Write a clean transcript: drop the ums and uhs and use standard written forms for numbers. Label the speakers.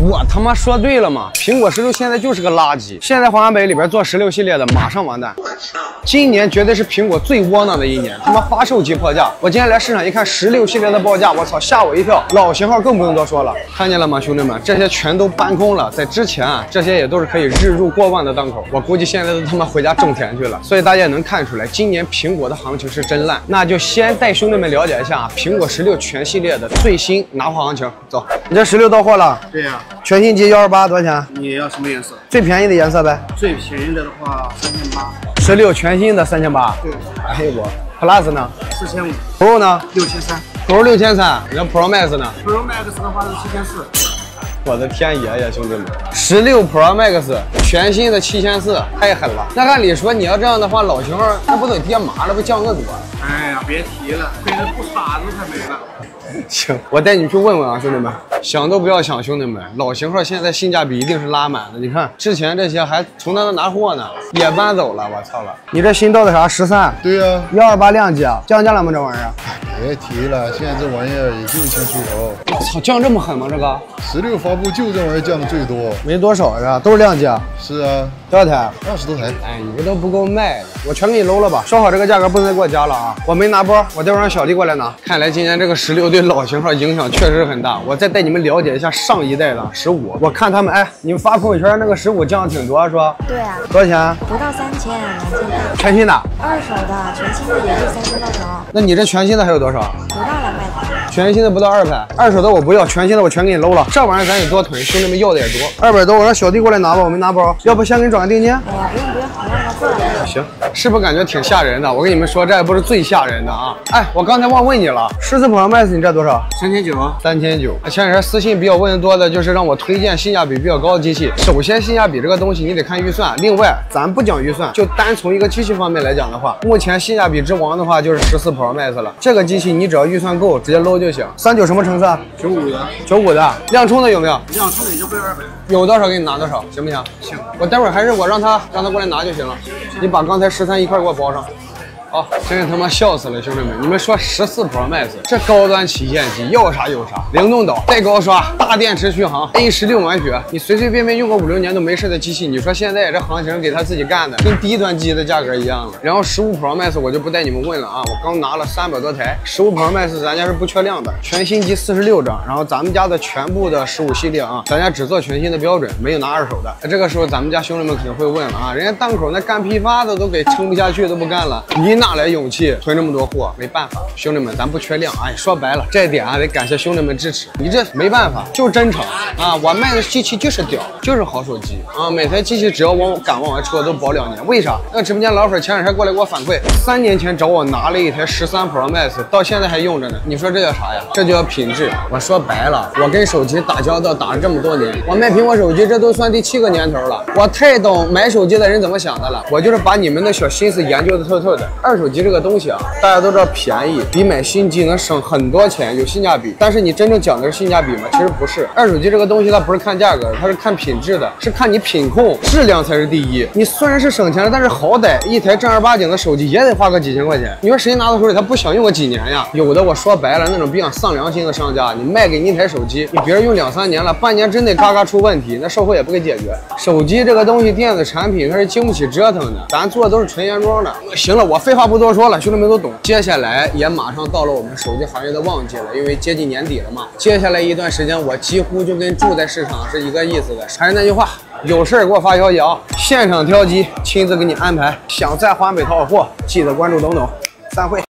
Speaker 1: 我他妈说对了吗？苹果16现在就是个垃圾，现在华强北里边做16系列的马上完蛋。今年绝对是苹果最窝囊的一年，他妈发售即破价。我今天来市场一看16系列的报价，我操，吓我一跳。老型号更不用多说了，看见了吗，兄弟们？这些全都搬空了。在之前啊，这些也都是可以日入过万的档口，我估计现在都他妈回家种田去了。所以大家也能看出来，今年苹果的行情是真烂。那就先带兄弟们了解一下啊，苹果16全系列的最新拿货行情。走，你这16到货了？
Speaker 2: 对呀、
Speaker 1: 全新机128多少钱？
Speaker 2: 你要什么颜色？
Speaker 1: 最便宜的颜色呗。
Speaker 2: 最便宜的话3800。
Speaker 1: 16全新的3800。
Speaker 2: 对。
Speaker 1: 哎呦我 ，Plus 呢
Speaker 2: 4500。
Speaker 1: Pro 呢
Speaker 2: 6300。
Speaker 1: Pro 6300，那 Pro Max 呢
Speaker 2: Pro Max 的话是7400。
Speaker 1: 我的天爷呀，兄弟们！16 Pro Max 全新的7400，太狠了。那按理说你要这样的话，老型号那不得跌麻了，不降个多？
Speaker 2: 哎呀，别提了，亏得不傻子才没了。
Speaker 1: 行，我带你们去问问啊，兄弟们，想都不要想，兄弟们，老型号现在性价比一定是拉满的。你看之前这些还从那拿货呢，也搬走了，我操了！你这新到的啥13？
Speaker 3: 对呀、
Speaker 1: 128亮机啊，降价了吗？这玩意儿？
Speaker 3: 别提了，现在这玩意儿也就1000出头。
Speaker 1: 我操，降这么狠吗？这个
Speaker 3: 16发布就这玩意儿降的最多。
Speaker 1: 没多少是吧？都是亮机啊。
Speaker 3: 是啊，
Speaker 1: 多少台
Speaker 3: ？20多台。
Speaker 1: 哎，你这都不够卖的，我全给你搂了吧。说好这个价格不能再给我加了啊！我没拿包，我待会儿让小弟过来拿。看来今年这个16对老型号影响确实很大。我再带你们了解一下上一代的15。我看他们，哎，你们发朋友圈那个15降的挺多，是吧？
Speaker 4: 对啊，
Speaker 1: 多少钱？
Speaker 4: 不到3000，2000大。
Speaker 1: 全新的？
Speaker 4: 二手的，全新的也就3000到手。
Speaker 1: 那你这全新的还有多少？
Speaker 4: 不到200台。
Speaker 1: 全新的不到200，二手的我不要，全新的我全给你搂了。这玩意儿咱也多囤，兄弟们要的也多。200多，我让小弟过来拿吧，我没拿包。要不先给你转个定金？
Speaker 4: 哎呀，不用，你让他过来。
Speaker 1: 行，是不是感觉挺吓人的？我跟你们说，这也不是最吓人的啊！哎，我刚才忘问你了，14 Pro Max 你这多少？3900。前两天私信比较问的多的就是让我推荐性价比比较高的机器。首先，性价比这个东西你得看预算。另外，咱不讲预算，就单从一个机器方面来讲的话，目前性价比之王的话就是14 Pro Max 了。这个机器你只要预算够，直接搂就行。39什么成色
Speaker 2: 95的。
Speaker 1: 95的，亮充的有没有？
Speaker 2: 亮充的也就不要200。
Speaker 1: 有多少给你拿多少，行不行？
Speaker 2: 行。
Speaker 1: 我待会儿还是我让他过来拿就行了。你把刚才13一块给我包上。好，真是他妈笑死了，兄弟们！你们说14 Pro Max 这高端旗舰机要啥有啥，灵动岛、带高刷、大电池续航、A16满血，你随随便便用个5、6年都没事的机器，你说现在这行情给他自己干的，跟低端机的价格一样了。然后15 Pro Max 我就不带你们问了啊，我刚拿了300多台15 Pro Max， 咱家是不缺量的，全新机46张，然后咱们家的全部的15系列啊，咱家只做全新的标准，没有拿二手的。这个时候咱们家兄弟们肯定会问了啊，人家档口那干批发的都给撑不下去，都不干了，你哪来勇气囤这么多货？没办法，兄弟们，咱不缺量。哎，说白了，这一点啊得感谢兄弟们支持。你这没办法，就是真诚啊！我卖的机器就是屌，就是好手机啊！每台机器只要敢往外撤都保2年。为啥？那直播间老粉前2天过来给我反馈，3年前找我拿了一台13 Pro Max， 到现在还用着呢。你说这叫啥呀？这就叫品质。我说白了，我跟手机打交道打了这么多年，我卖苹果手机这都算第7个年头了。我太懂买手机的人怎么想的了。我就是把你们的小心思研究的透透的。二手机这个东西啊，大家都知道便宜，比买新机能省很多钱，有性价比。但是你真正讲的是性价比吗？其实不是。二手机这个东西它不是看价格，它是看品质的，是看你品控，质量才是第一。你虽然是省钱了，但是好歹一台正儿八经的手机也得花个几千块钱。你说谁拿到手里他不想用个几年呀？有的我说白了，那种比较丧良心的商家，你卖给你一台手机，你别人用2、3年了，半年之内嘎嘎出问题，那售后也不给解决。手机这个东西，电子产品它是经不起折腾的，咱做的都是纯原装的。行了，我废话不多说了，兄弟们都懂。接下来也马上到了我们手机行业的旺季了，因为接近年底了嘛。接下来一段时间，我几乎就跟住在市场是一个意思的。还是那句话，有事给我发消息啊，现场挑机，亲自给你安排。想在华北淘好货，记得关注董董，散会。